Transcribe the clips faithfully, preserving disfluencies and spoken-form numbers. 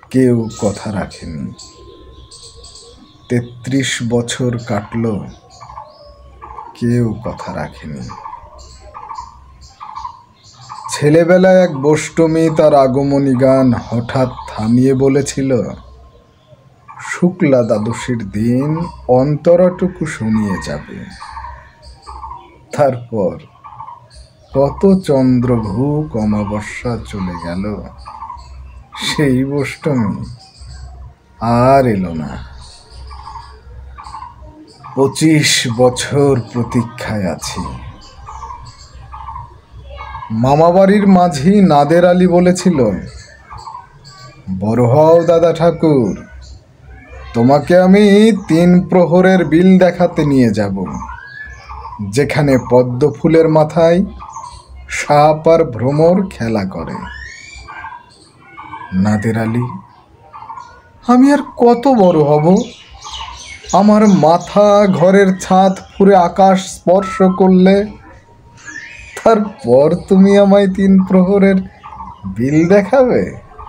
কেউ কথা রাখেনি। তেত্রিশ বছর কাটল, কেউ কথা রাখেনি। ছেলেবেলায় এক বষ্টমী তার আগমনী গান হঠাৎ থামিয়ে বলেছিল, শুক্লা দ্বাদশীর দিন অন্তরাটুকু শুনিয়ে যাবে। তারপর কত চন্দ্রভূক অমাবস্যা চলে গেল, সেই বষ্টমী আর এলো না। পঁচিশ বছর প্রতীক্ষায় আছি। মামাবাড়ির মাঝি নাদের আলী বলেছিল, বড় হও দাদা ঠাকুর, তোমাকে আমি তিন প্রহরের বিল দেখাতে নিয়ে যাব, যেখানে পদ্ম ফুলের মাথায় সাপ আর ভ্রমর খেলা করে। নাদের আলী, আমি আর কত বড় হব? আমার মাথা ঘরের ছাদ ফুঁড়ে আকাশ স্পর্শ করলে তারপর তুমি আমায় তিন প্রহরের বিল দেখাবে?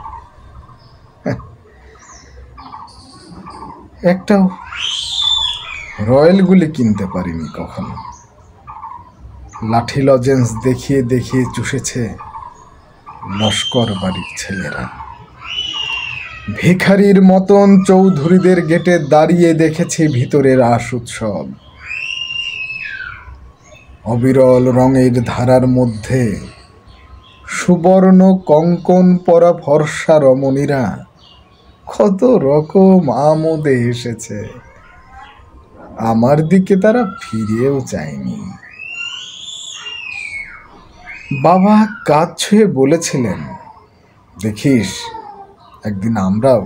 একটা রয়্যাল গুলি কিনতে পারিনি কখনো। লাঠি লজেন্স দেখিয়ে দেখিয়ে চুষেছে লস্কর বাড়ির ছেলেরা। ভিখারির মতন চৌধুরীদের গেটে দাঁড়িয়ে দেখেছি ভিতরের রাস উৎসব। অবিরল রঙের ধারার মধ্যে সুবর্ণ কঙ্কন পরা ফর্সা রমণীরা কত রকম আমোদে এসেছে, আমার দিকে তারা ফিরেও চায়নি। বাবা কাঁধ ছুঁয়ে বলেছিলেন, দেখিস একদিন আমরাও।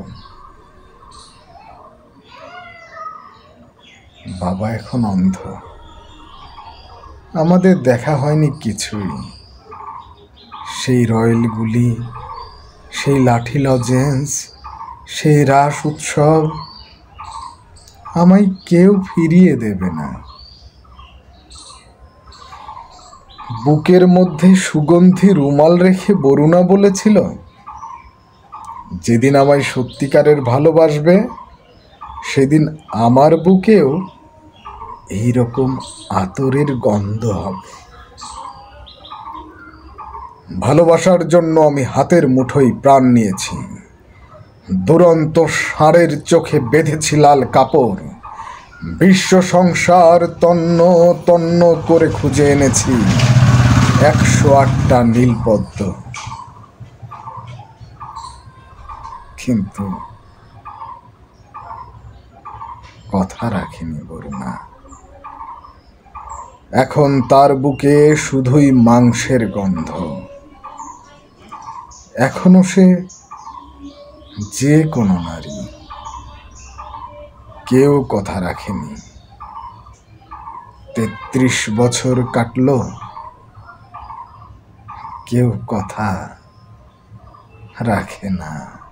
বাবা এখন অন্ধ, আমাদের দেখা হয়নি কিছুই। সেই রয়্যালগুলি, সেই লাঠি লজেন্স, সেই রাস উৎসব আমায় কেউ ফিরিয়ে দেবে না। বুকের মধ্যে সুগন্ধি রুমাল রেখে বরুণা বলেছিল, যেদিন আমায় সত্যিকারের ভালোবাসবে সেদিন আমার বুকেও এইরকম আতরের গন্ধ হবে। ভালোবাসার জন্য আমি হাতের মুঠোয় প্রাণ নিয়েছি। দুরন্ত ষাঁড়ের চোখে বেঁধেছি লাল কাপড়। বিশ্ব সংসার তন্ন তন্ন করে খুঁজে এনেছি একশো আটটা নীলপদ্ম, কিন্তু কথা রাখিনি বরুণা। এখন তার বুকে শুধুই মাংসের গন্ধ। এখনো সে যে কোনো নারী, কেউ কথা রাখেনি। তেত্রিশ বছর কাটল, কেউ কথা রাখে না।